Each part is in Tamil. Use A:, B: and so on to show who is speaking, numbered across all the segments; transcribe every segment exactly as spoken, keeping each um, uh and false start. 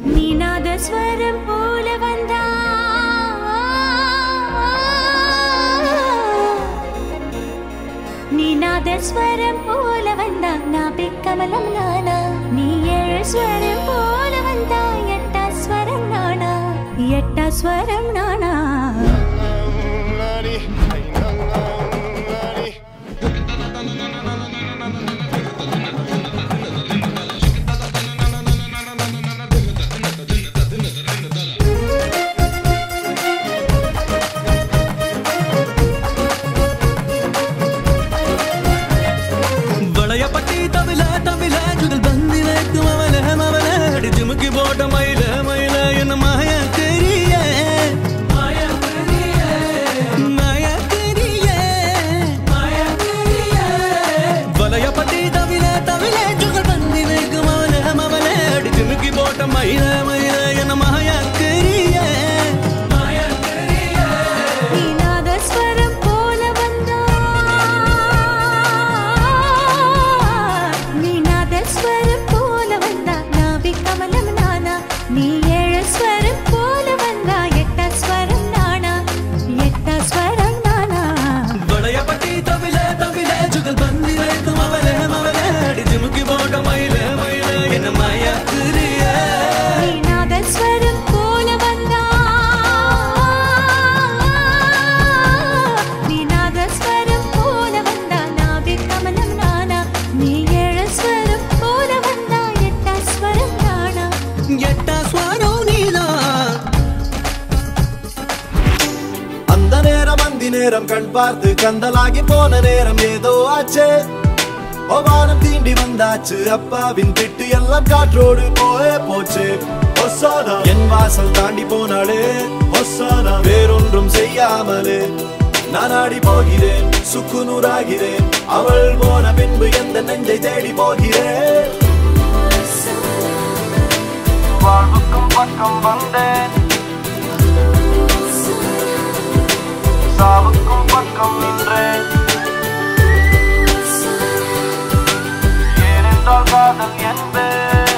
A: நீநாதஸ்வரம் போல வந்தா நீநாதஸ்வரம் போல வந்தா நாபிக்கமலம் நானா நீ ஏழு ஸ்வரம் போல வந்தா எட்டா ஸ்வரம் நானா எட்டா ஸ்வரம் நானா
B: நேரம் கண் பார்த்து கந்தலாகி போன நேரம் ஏதோ ஆச்சு வானம் தீண்டி வந்தாச்சு அப்பாவின் திட்டு எல்லாம் காற்றோடு போயே போச்சு ஒசானா என் வாசல் தாண்டி போனாலே ஒசானா வேறொன்றும் செய்யாமலே நான் ஆடி போகிறேன் சுக்குநூறாகிறேன் அவள் போன பின்பு எந்த நெஞ்சை தேடி போகிறேன் வாழ்வுக்கும் பக்கம் வந்தேன் சாவுக்கும் பக்கம் நின்றேன் ஏனென்றால் காதல் என்பேன்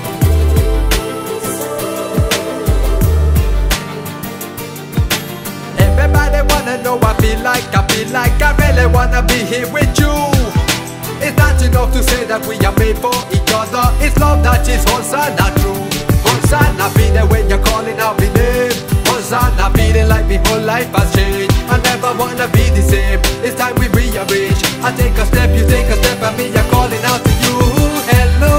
C: Everybody wanna know I feel like, I feel like I really wanna be here with you. It's not enough to say that we are made for each other. It's love that is Hosanna true. Hosanna be there when you're calling out my name. Hosanna feeling like my whole life has changed. I never wanna be the same. It's time we rearrange. I take a step, you take a step, and me I'm calling out to you. Hello.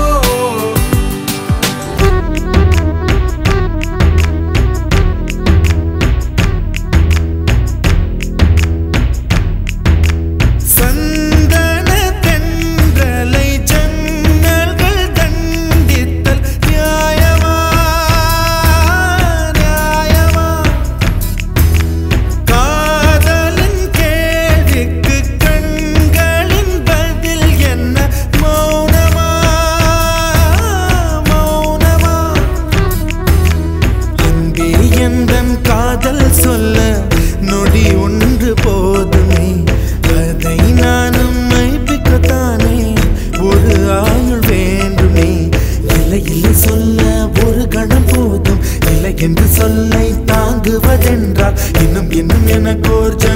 B: என்று சொல்லை தாங்குவதென்றால் இன்னும் இன்னும் எனக்கு ஒரு